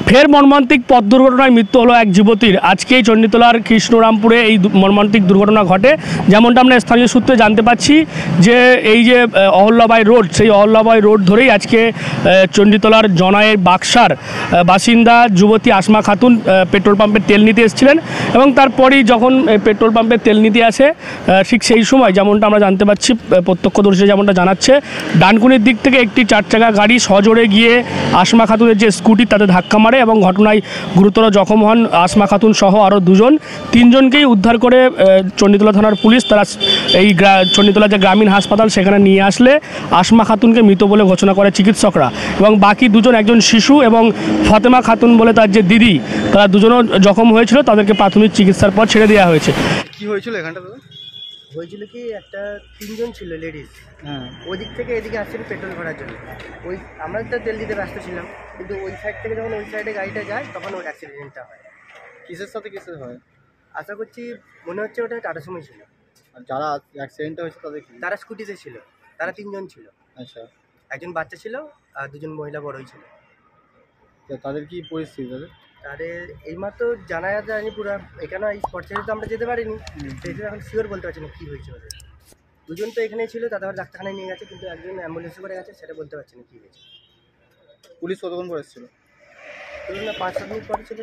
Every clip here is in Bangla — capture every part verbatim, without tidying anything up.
ফের মর্মান্তিক পথ দুর্ঘটনায় মৃত্যু হলো এক যুবতীর। আজকেই চণ্ডীতলার কৃষ্ণরামপুরে এই মর্মান্তিক দুর্ঘটনা ঘটে। যেমনটা আমরা স্থানীয় সূত্রে জানতে পাচ্ছি যে এই যে অহল্যাবাই রোড, সেই অহল্যাবাই রোড ধরেই আজকে চণ্ডীতলার জনায়ের বাক্সার বাসিন্দা যুবতী আসমা খাতুন পেট্রোল পাম্পে তেল নিতে এসেছিলেন এবং তারপরেই যখন পেট্রোল পাম্পে তেল নিতে আসে ঠিক সেই সময় যেমনটা আমরা জানতে পাচ্ছি, প্রত্যক্ষদর্শী যেমনটা জানাচ্ছে, ডানকুনির দিক থেকে একটি চার চাকা গাড়ি সজোরে গিয়ে আসমা খাতুনের যে স্কুটি তাতে ধাক্কা মারে এবং ঘটনায় গুরুতর জখম হন আসমা খাতুন সহ আরও দুজন। তিনজনকেই উদ্ধার করে চণ্ডীতলা থানার পুলিশ তারা এই চণ্ডীতলা যে গ্রামীণ হাসপাতাল সেখানে নিয়ে আসলে আসমা খাতুনকে মৃত বলে ঘোষণা করে চিকিৎসকরা এবং বাকি দুজন, একজন শিশু এবং ফাতেমা খাতুন বলে তার যে দিদি, তারা দুজনও জখম হয়েছিল, তাদেরকে প্রাথমিক চিকিৎসার পর ছেড়ে দেওয়া হয়েছে। কি হয়েছিল এখানটা? হয়েছিল কি, একটা তিনজন ছিল লেডিস, হ্যাঁ, ওই দিক থেকে এদিকে আসছিল পেট্রোল ভরার জন্য। ওই আমরা তো তেল দিতে ব্যস্ত ছিলাম, কিন্তু ওই সাইড থেকে যখন ওই সাইডে গাড়িটা যায় তখন ওই অ্যাক্সিডেন্টটা হয়। কিসের সাথে কিসের হয় আশা করছি, মনে হচ্ছে ওটা টাটা সুমো ছিল। আর যারা অ্যাক্সিডেন্টটা হয়েছে তাদের কি? তারা স্কুটিতে ছিল, তারা তিনজন ছিল। আচ্ছা, একজন বাচ্চা ছিল আর দুজন মহিলা বড়ই ছিল। তো তাদের কি পরিস্থিতি? তাদের তাদের এইমাত্র জানা যায়নি পুরো, এখানে এই স্পট ছেড়ে তো আমরা যেতে পারিনি, সেই জন্য এখন শিওর বলতে পারছি না কী হয়েছে ওদের। দুজন তো এখানেই ছিল, তাদের ডাক্তারখানায় নিয়ে গেছে, কিন্তু একজন অ্যাম্বুলেন্সে করে গেছে, সেটা বলতে পারছি না কী হয়েছে। পুলিশ কতক্ষণ পর এসেছিল? ধরুন না, পাঁচ সাত মিনিট পরে ছিল।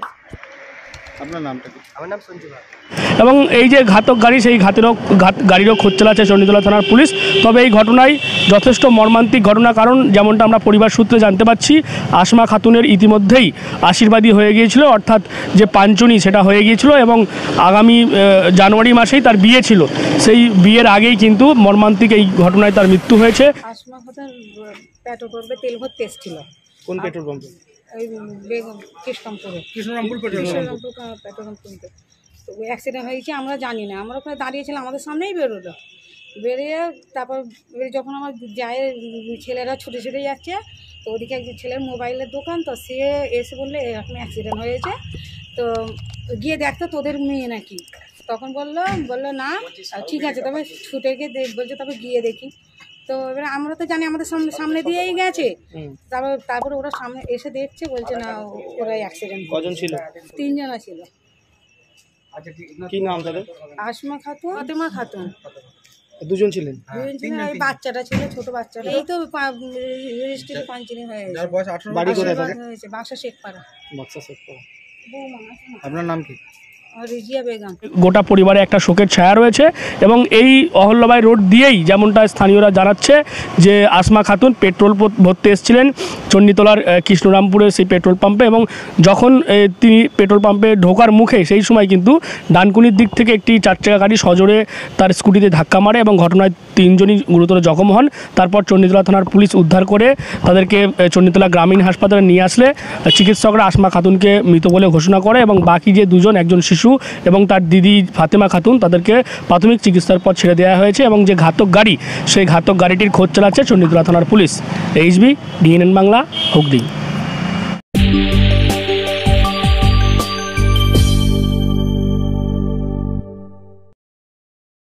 আপনার নামটা কি? আমার নাম সঞ্জু ভাই। এবং এই যে ঘাতক গাড়ি, সেই ঘাতেরও গাড়িরও খোঁজ চালাচ্ছে চণ্ডীতলা থানার পুলিশ। তবে এই ঘটনায় যথেষ্ট মর্মান্তিক ঘটনা, কারণ যেমনটা আমরা পরিবার সূত্রে জানতে পাচ্ছি, আসমা খাতুনের ইতিমধ্যেই আশীর্বাদী হয়ে গিয়েছিল, অর্থাৎ যে পাঞ্চনি সেটা হয়ে গিয়েছিল এবং আগামী জানুয়ারি মাসেই তার বিয়ে ছিল। সেই বিয়ের আগেই কিন্তু মর্মান্তিক এই ঘটনায় তার মৃত্যু হয়েছে। আসমা খাতুন পেট্রোল পাম্পে তেল ভরতে এসেছিল। কোন পেট্রোল পাম্পে? ওই বেগম কৃষ্ণরামপুরে Krishnarampur petrol Krishnarampur petrol pump কিনতে। তো ওই অ্যাক্সিডেন্ট হয়েছে আমরা জানি না, আমরা ওখানে দাঁড়িয়েছিলাম, আমাদের সামনেই বেরোলো। বেরিয়ে তারপর যখন আমার যায় ছেলেরা ছুটে ছুটে যাচ্ছে, তো ওদিকে একজন ছেলের মোবাইলের দোকান, তো সে এসে বললে এরকম অ্যাক্সিডেন্ট হয়েছে, তো গিয়ে দেখতো তোদের মেয়ে নাকি। তখন বললো বললো না, ঠিক আছে, তবে ছুটে গিয়ে বলছে তবে গিয়ে দেখি। তো এবারে আমরা তো জানি আমাদের সামনে সামনে দিয়েই গেছে, তারপর তারপরে ওরা সামনে এসে দেখছে, বলছে না ওরা অ্যাক্সিডেন্ট। কজন ছিল? তিনজন ছিল। কি নাম তাদের? আসমা খাতুন, ফাতেমা খাতুন। দুজন ছিলেন? দুজন ছিলেন, এই বাচ্চাটা ছিল, ছোট বাচ্চাটা। এই তো রেজিস্ট্রি পাঞ্চিনি হয়েছে। বাড়ি কোথায় তাদের? হয়েছে বাক্সা শেখপাড়া। বাক্সা শেখপাড়া। আপনার নাম কি? রিজিয়া বেগম। গোটা পরিবারে একটা শোকের ছায়া রয়েছে এবং এই অহল্যাবাই রোড দিয়েই যেমনটা স্থানীয়রা জানাচ্ছে যে আসমা খাতুন পেট্রোল ভরতে এসেছিলেন চণ্ডীতলার কৃষ্ণরামপুরের সেই পেট্রোল পাম্পে এবং যখন তিনি পেট্রোল পাম্পে ঢোকার মুখে সেই সময় কিন্তু ডানকুনির দিক থেকে একটি চার চাকা গাড়ি সজোরে তার স্কুটিতে ধাক্কা মারে এবং ঘটনায় তিনজনই গুরুতর জখম হন। তারপর চণ্ডীতলা থানার পুলিশ উদ্ধার করে তাদেরকে চণ্ডীতলা গ্রামীণ হাসপাতালে নিয়ে আসলে চিকিৎসকরা আসমা খাতুনকে মৃত বলে ঘোষণা করে এবং বাকি যে দুজন, একজন শিশু এবং তার দিদি ফাতেমা খাতুন, তাদেরকে প্রাথমিক চিকিৎসার পর ছেড়ে দেওয়া হয়েছে এবং যে ঘাতক গাড়ি, সেই ঘাতক গাড়িটির খোঁজ চালাচ্ছে চণ্ডীতলা থানার পুলিশ। HB DNN Bangla, Hooghly.